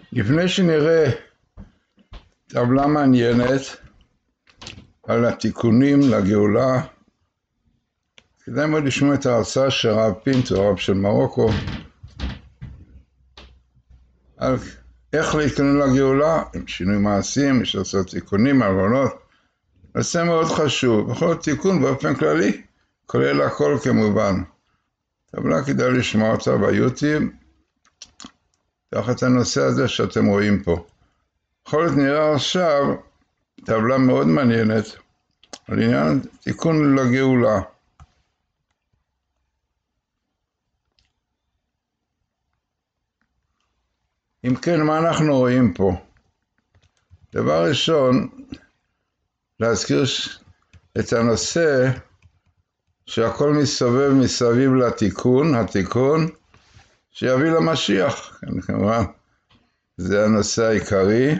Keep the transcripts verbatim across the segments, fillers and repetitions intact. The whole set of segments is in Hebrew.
לפני שנראה טבלה מעניינת על התיקונים לגאולה, כדאי מאוד לשמוע את ההרצאה של הרב פינטו, הרב של מרוקו, על איך להתכונן לגאולה, עם שינוי מעשים, יש לעשות תיקונים, עוונות. נושא מאוד חשוב, בכל תיקון באופן כללי, כולל הכל כמובן. טבלה כדאי לשמוע אותה ביוטיוב, תחת הנושא הזה שאתם רואים פה. בכל זאת נראה עכשיו טבלה מאוד מעניינת על עניין תיקון לגאולה. אם כן, מה אנחנו רואים פה? דבר ראשון, להזכיר את הנושא שהכל מסובב מסביב לתיקון, התיקון שיביא למשיח. כמובן, זה הנושא העיקרי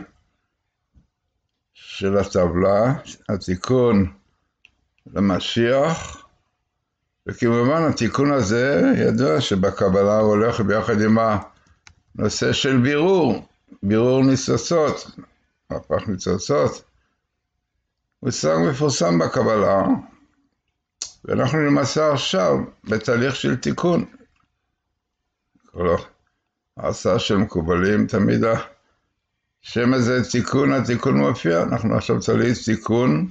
של הטבלה, התיקון למשיח, וכמובן התיקון הזה ידוע שבקבלה הוא הולך ביחד עם הנושא של בירור, בירור ניסוצות, מהפך ניסוצות. מושג מפורסם בקבלה, ואנחנו למעשה עכשיו בתהליך של תיקון. כל ההרצאה של מקובלים, תמיד השם הזה תיקון, התיקון מופיע, אנחנו עכשיו תהליך תיקון,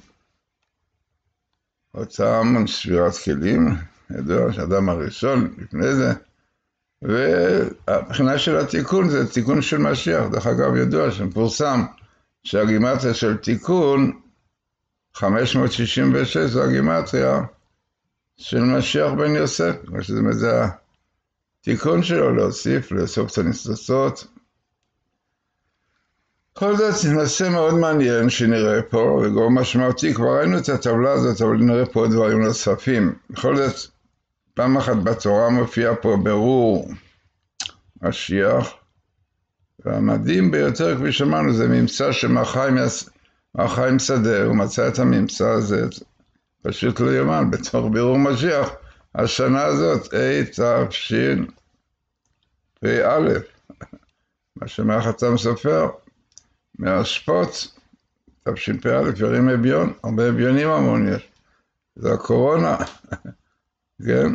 אותם שבירת כלים, ידוע שהאדם הראשון לפני זה, והבחינה של התיקון זה תיקון של משיח. דרך אגב ידוע שמפורסם שהגימטריה של תיקון חמש מאות שישים ושש זו הגימטריה של משיח בן יוסף, כמו שזה מזה התיקון שלו להוסיף, לאסוף את הניסוצות. כל זאת נושא מאוד מעניין שנראה פה, וגורם משמעותי. כבר ראינו את הטבלה הזאת, אבל נראה פה דברים נוספים. בכל זאת, פעם אחת בתורה מופיע פה ברור משיח, והמדהים ביותר, כפי שאמרנו, זה ממצא שמחיים שדה, הוא מצא את הממצא הזה, פשוט לא יאמן, בתוך בירור משיח, השנה הזאת, תשפ"א, מה שמחתם סופר, מהשפוט, תשפ"א, ירים אביון, הרבה אביונים המון יש, זה הקורונה, כן?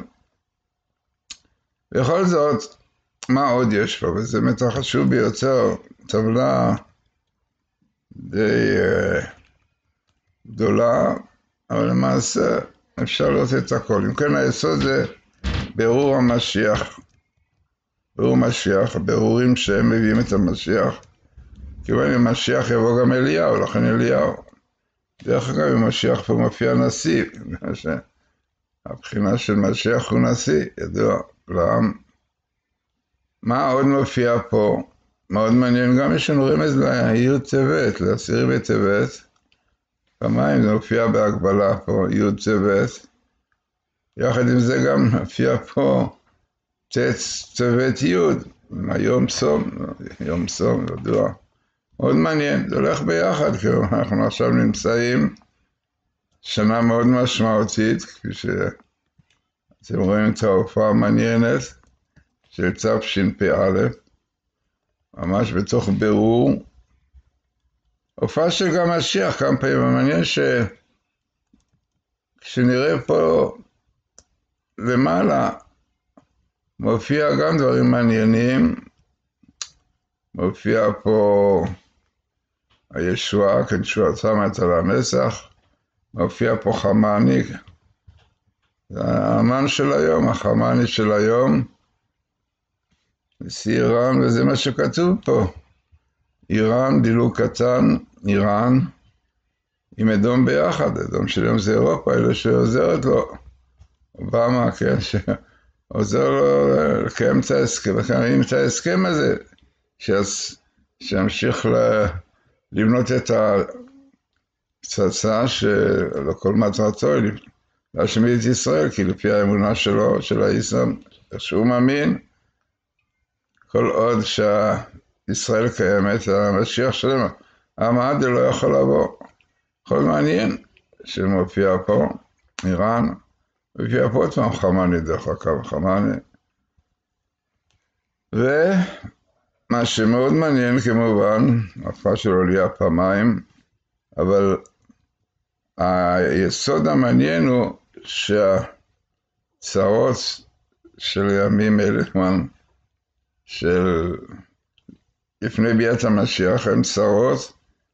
בכל זאת, מה עוד יש פה? וזה באמת חשוב ביותר, טבלה די uh, גדולה, אבל למעשה אפשר לראות את הכל. אם כן, היסוד זה ברור המשיח, ברור משיח, הבירורים שהם מביאים את המשיח, כיוון אם משיח יבוא גם אליהו, לכן אליהו. דרך אגב, אם משיח פה מופיע נשיא, הבחינה של משיח הוא נשיא, ידוע לעם. מה עוד מופיע פה? מאוד מעניין, גם יש לנו רמז לי' טבת, לעשירי בטבת, פעמיים זה מופיע בהגבלה פה, י' טבת, יחד עם זה גם מופיע פה ט' טבת י', היום צום, יום צום, ידוע. מאוד מעניין, זה הולך ביחד, כי אנחנו עכשיו נמצאים שנה מאוד משמעותית, כפי שאתם רואים את ההופעה המעניינת של תשפ"א, ממש בתוך בירור, הופעה של גם משיח כמה פעמים. המעניין שכשנראה פה למעלה, מופיע גם דברים מעניינים, מופיע פה הישועה, כישועה שמה על המסך, מופיע פה חמני, זה האמן של היום, החמני של היום, נשיא איראן, וזה מה שכתוב פה, איראן, דילוג קטן, איראן, עם אדום ביחד, אדום של היום זה אירופה, אלה שעוזרת לו, אובמה, כן, שעוזר לו לקיים את ההסכם, לקיים את ההסכם הזה, שימשיך לבנות את הפצצה שלא כל מטרתו, להשמיד את ישראל, כי לפי האמונה שלו, של האסלאם, שהוא מאמין, כל עוד שישראל קיימת, המשיח שלנו, המעד לא יכול לבוא. כל מעניין שמופיע פה, איראן, מופיע פה עוד פעם חמני, דרך אגב, חמני. ומה מה שמאוד מעניין כמובן, ההופעה של עלייה פעמיים, אבל היסוד המעניין הוא שהצרות של ימים אלה, של לפני ביאת המשיח, הן צרות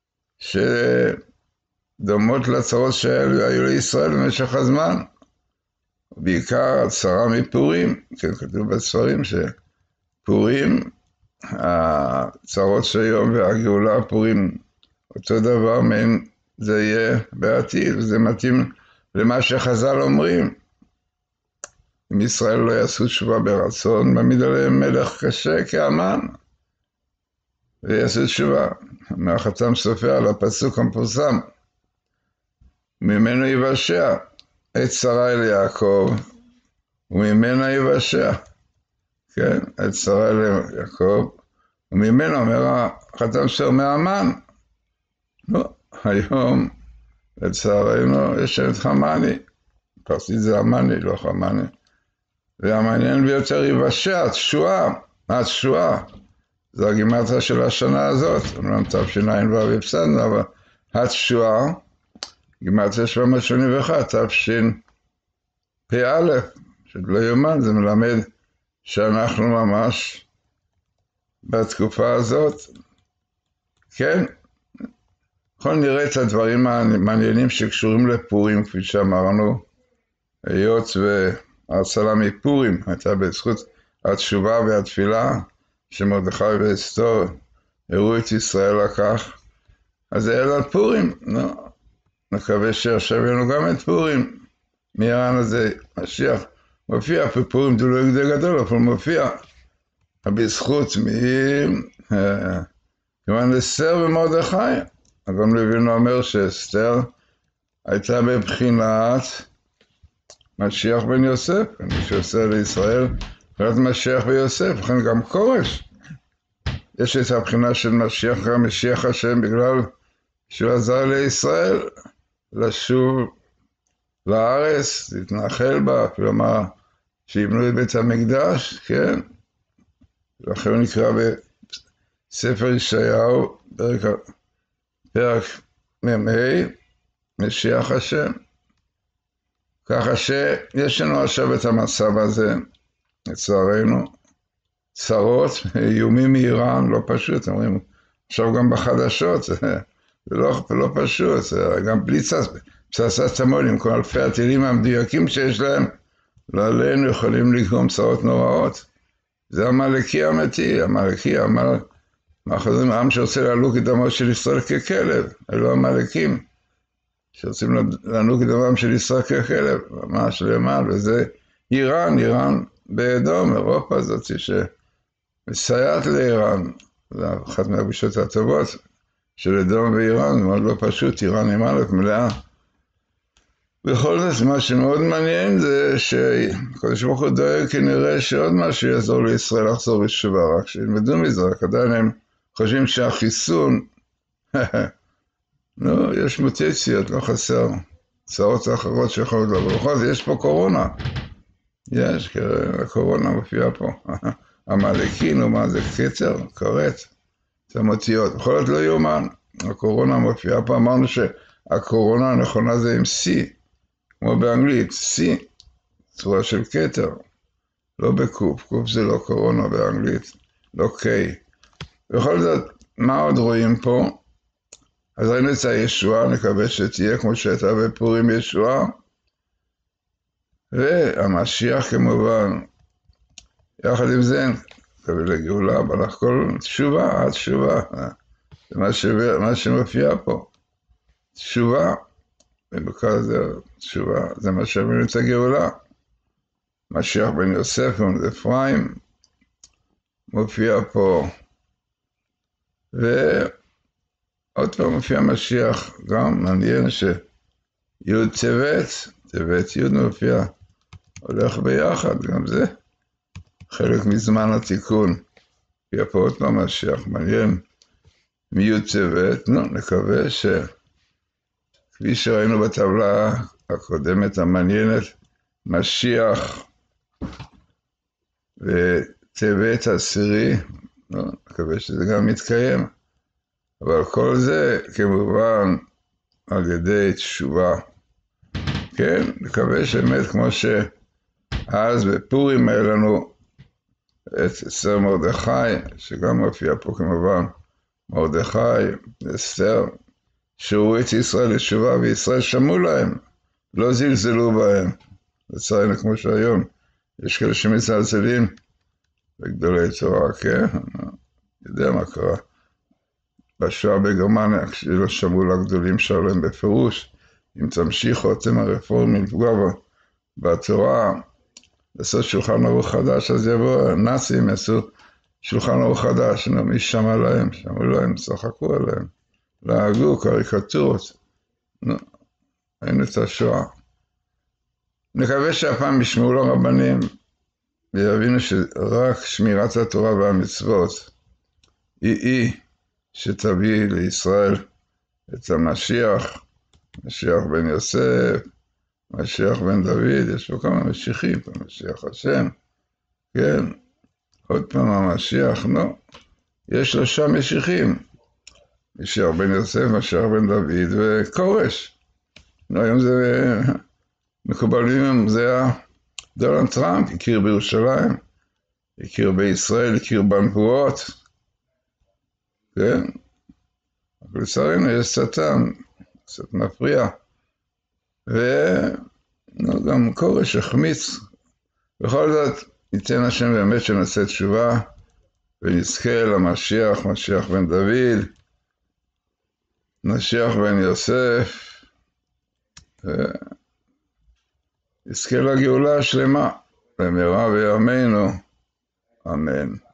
שדומות לצרות שהיו לישראל במשך הזמן. בעיקר הצרה מפורים, כן, כתוב בספרים שפורים, הצרות של היום והגאולה פורים, אותו דבר מעין זה יהיה בעתיד, וזה מתאים למה שחז"ל אומרים. אם ישראל לא יעשו תשובה ברצון, מעמיד עליהם מלך קשה כאמן, ויעשו תשובה. מהחתם סופר על הפסוק המפורסם, ממנו יבשע את שרה אל יעקב, וממנה יבשע. כן, את שרה אל יעקב, וממנו אומר החתם סופר מהמן. לא, היום לצערנו יש את חמני, פרסית זה המני, לא חמני. והמעניין ביותר יבשע, תשועה, התשועה. זו הגימטריה של השנה הזאת, אומנם תשע"ו הפסדנו, אבל התשועה, גימטריה שבע מאות שמונים ואחת, תשפ"א, שלא יאומן, זה מלמד שאנחנו ממש בתקופה הזאת, כן, בכל נראה את הדברים המעניינים שקשורים לפורים, כפי שאמרנו, היות וההצלה מפורים הייתה בזכות התשובה והתפילה, שמרדכי ואסתר הראו את ישראל לכך, אז זה היה על פורים, נו, נקווה שעכשיו יהיו גם את פורים, מהר"ן הזה, משיח, מופיע בפורים, זה לא יגדה גדול, אבל מופיע, בזכות מי, כמובן אסתר ומרדכי, גם לוינו אומר שאסתר הייתה בבחינת משיח בן יוסף, מי שעושה לישראל, בחינת משיח ביוסף, לכן גם כורש. יש את הבחינה של משיח, גם משיח השם, בגלל שהוא עזר לישראל לשוב לארץ, להתנחל בה, כלומר, שיבנו את בית המקדש, כן? לכן הוא נקרא בספר ישעיהו, פרק, פרק מ"ה, משיח השם. ככה שיש לנו עכשיו את המצב הזה, לצערנו, צרות, איומים מאיראן, לא פשוט, אומרים, עכשיו גם בחדשות, זה לא, לא פשוט, זה גם בלי פצצת המון, עם כל אלפי הטילים המדויקים שיש להם, לא עלינו יכולים לגרום צרות נוראות. זה המלאכי האמיתי, המלאכי, המל... מה חוזרים, העם שרוצה להלוק את דמו של ישראל ככלב, אלו המלאכים, שרוצים להנוק את דמם של ישראל ככלב, ממש למעלה, וזה איראן, איראן באדום, אירופה הזאת שמסייעת לאיראן, זו אחת מהפגישות הטובות של אדום ואיראן, זה מאוד לא פשוט, איראן עם א' מלאה. בכל זאת, מה שמאוד מעניין זה שקדוש ברוך הוא דואג כנראה שעוד משהו יעזור לישראל לחזור בתשובה, רק שילמדו מזה, רק עדיין הם חושבים שהחיסון, לא, יש מוטציות, לא חסר, צרות האחרות שיכולות לבוא. בכל זאת, יש פה קורונה, יש, כי הקורונה מופיעה פה, המלאכין, מה זה, קצר, כרת, זה מוטיות, בכל זאת לא יאומן, הקורונה מופיעה פה, אמרנו שהקורונה הנכונה זה עם C, כמו באנגלית, C, צורה של כתר, לא בקוף, קוף זה לא קורונה באנגלית, לא K. בכל זאת, מה עוד רואים פה? אז ראינו את הישועה, נקווה שתהיה כמו שהייתה בפורים ישועה, והמשיח כמובן, יחד עם זה, נקווה לגאולה, בלך כל תשובה, התשובה, זה מה, ש... מה שמופיע פה, תשובה, ובכל זה תשובה, זה מה שאומרים את הגאולה. משיח בן יוסף, בן אפרים, מופיע פה, ועוד פעם מופיע משיח, גם מעניין שי' טבת, טבת י' מופיע, הולך ביחד, גם זה חלק מזמן התיקון, מופיע פה עוד פעם משיח, מעניין, מי' טבת, נו, נקווה ש... כפי שראינו בטבלה הקודמת המעניינת, משיח וטבת עשירי, לא, מקווה שזה גם מתקיים. אבל כל זה כמובן על ידי תשובה. כן, מקווה שבאמת כמו שאז בפורים היה לנו את אסתר מרדכי, שגם מופיע פה כמובן, מרדכי, אסתר, שהוא את ישראל לתשובה, וישראל שמעו להם, לא זלזלו בהם. לצערנו כמו שהיום, יש כאלה שמזלזלים בגדולי תורה, כן? יודע מה קרה. בשואה בגרמניה, כשלא שמעו לגדולים שלהם בפירוש, אם תמשיכו אתם הרפורמים לפגוע בתורה, לעשות שולחן ערוך חדש, אז יבואו הנאצים, יעשו שולחן ערוך חדש, נו, מי שמע להם? שמעו להם, צחקו עליהם, לעגו, קריקטורות. נו, היינו את השואה. נקווה שהפעם ישמעו לרבנים, ויבינו שרק שמירת התורה והמצוות היא היא שתביא לישראל את המשיח, משיח בן יוסף, משיח בן דוד, יש פה כמה משיחים, משיח השם, כן, עוד פעם המשיח, לא, יש שלושה משיחים, משיח בן יוסף, משיח בן דוד וכורש. לא, היום זה מקובלים, זה דונלד טראמפ, הכיר בירושלים, הכיר בישראל, הכיר בנבואות, כן, אבל לצערנו יש שטן, קצת מפריע, וגם כורש החמיץ. בכל זאת, ניתן השם באמת שנעשה תשובה, ונזכה למשיח, משיח בן דוד, משיח בן יוסף, ונזכה לגאולה השלמה, במהרה בימינו, אמן.